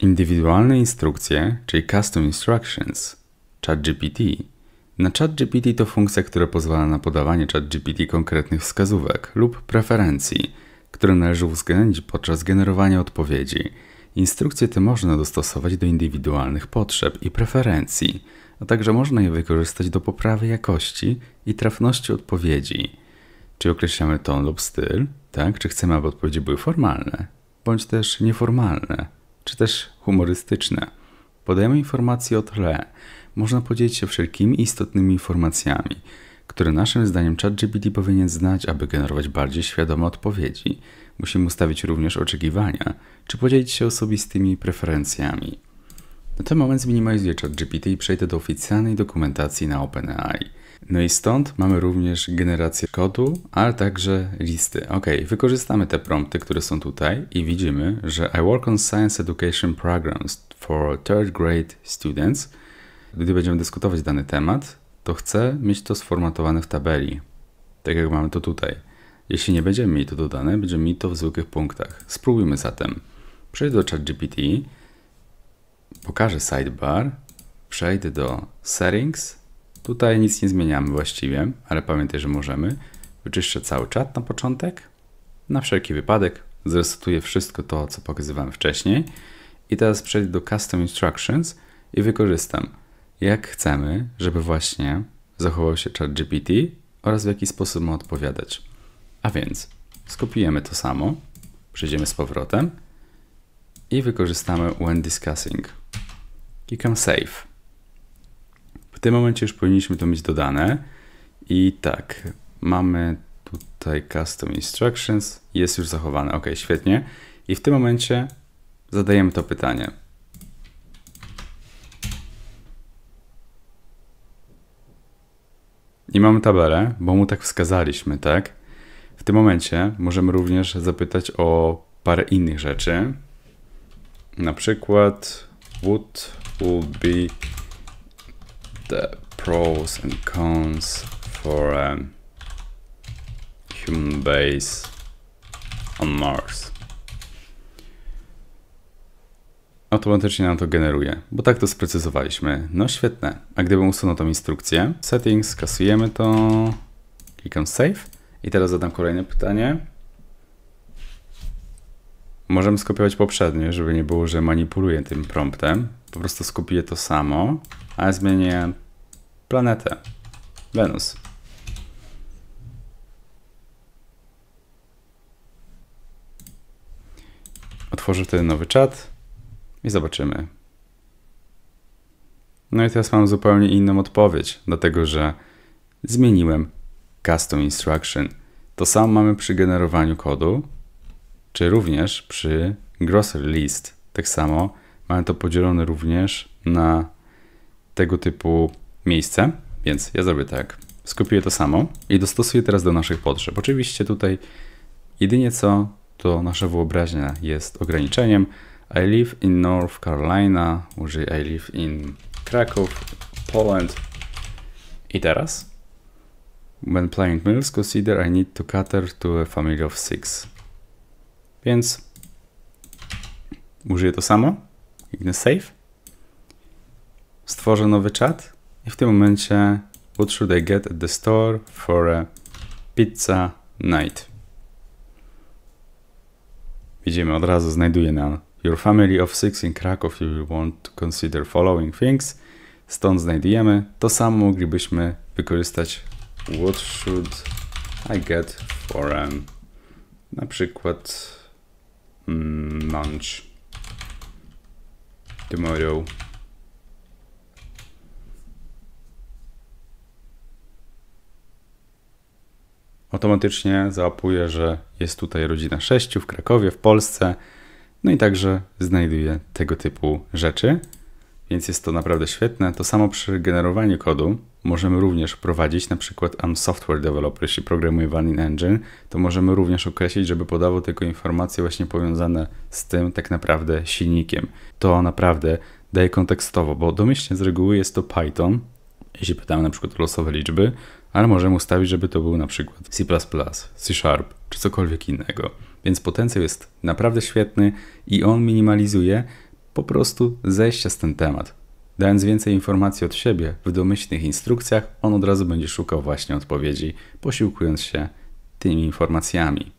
Indywidualne instrukcje, czyli Custom Instructions, ChatGPT. Na ChatGPT to funkcja, która pozwala na podawanie ChatGPT konkretnych wskazówek lub preferencji, które należy uwzględnić podczas generowania odpowiedzi. Instrukcje te można dostosować do indywidualnych potrzeb i preferencji, a także można je wykorzystać do poprawy jakości i trafności odpowiedzi. Czy określamy ton lub styl, tak? Czy chcemy, aby odpowiedzi były formalne, bądź też nieformalne, czy też humorystyczne. Podajemy informacje o tle. Można podzielić się wszelkimi istotnymi informacjami, które naszym zdaniem ChatGPT powinien znać, aby generować bardziej świadome odpowiedzi. Musimy ustawić również oczekiwania, czy podzielić się osobistymi preferencjami. Na ten moment zminimalizuję ChatGPT i przejdę do oficjalnej dokumentacji na OpenAI. No i stąd mamy również generację kodu, ale także listy. Ok, wykorzystamy te prompty, które są tutaj i widzimy, że I work on science education programs for third grade students. Gdy będziemy dyskutować dany temat, to chcę mieć to sformatowane w tabeli, tak jak mamy to tutaj. Jeśli nie będziemy mieli to dodane, będziemy mieli to w zwykłych punktach. Spróbujmy zatem. Przejdę do ChatGPT, pokażę sidebar, przejdę do settings. Tutaj nic nie zmieniamy właściwie, ale pamiętaj, że możemy. Wyczyszczę cały czat na początek. Na wszelki wypadek zresetuję wszystko to, co pokazywałem wcześniej. I teraz przejdę do Custom Instructions i wykorzystam, jak chcemy, żeby właśnie zachował się ChatGPT oraz w jaki sposób ma odpowiadać. A więc skopiujemy to samo, przejdziemy z powrotem i wykorzystamy when discussing. Klikam save. W tym momencie już powinniśmy to mieć dodane i tak, mamy tutaj custom instructions, jest już zachowane, ok, świetnie. I w tym momencie zadajemy to pytanie. I mamy tabelę, bo mu tak wskazaliśmy, tak? W tym momencie możemy również zapytać o parę innych rzeczy. Na przykład, what would be the pros and cons for a human base on Mars? Automatycznie nam to generuje, bo tak to sprecyzowaliśmy. No świetne. A gdybym usunął tą instrukcję, settings, kasujemy to, klikam save i teraz zadam kolejne pytanie. Możemy skopiować poprzednie, żeby nie było, że manipuluję tym promptem. Po prostu skopiuję to samo, ale zmienię planetę. Wenus. Otworzę wtedy nowy czat i zobaczymy. No i teraz mam zupełnie inną odpowiedź, dlatego że zmieniłem Custom Instruction. To samo mamy przy generowaniu kodu, czy również przy Grocery List. Tak samo mamy to podzielone również na tego typu miejsce, więc ja zrobię tak. Skopiuję to samo i dostosuję teraz do naszych potrzeb. Oczywiście tutaj jedynie co, to nasza wyobraźnia jest ograniczeniem. I live in North Carolina, użyję I live in Kraków, Poland. I teraz, when playing meals, consider I need to cater to a family of 6. Więc użyję to samo, kliknę save, stworzę nowy czat i w tym momencie what should I get at the store for a pizza night? Widzimy, od razu znajduje nam your family of 6 in Kraków, you will want to consider following things. Stąd znajdujemy. To samo moglibyśmy wykorzystać what should I get for na przykład lunch tomorrow. Automatycznie załapuje, że jest tutaj rodzina 6 w Krakowie, w Polsce. No i także znajduje tego typu rzeczy, więc jest to naprawdę świetne. To samo przy generowaniu kodu możemy również wprowadzić, na przykład I'm software developer, jeśli programuję w Unreal Engine, to możemy również określić, żeby podawał tylko informacje właśnie powiązane z tym tak naprawdę silnikiem. To naprawdę daje kontekstowo, bo domyślnie z reguły jest to Python, jeśli pytamy na przykład o losowe liczby, ale możemy ustawić, żeby to był na przykład C++, C# czy cokolwiek innego. Więc potencjał jest naprawdę świetny i on minimalizuje po prostu zejścia z ten temat. Dając więcej informacji od siebie w domyślnych instrukcjach, on od razu będzie szukał właśnie odpowiedzi, posiłkując się tymi informacjami.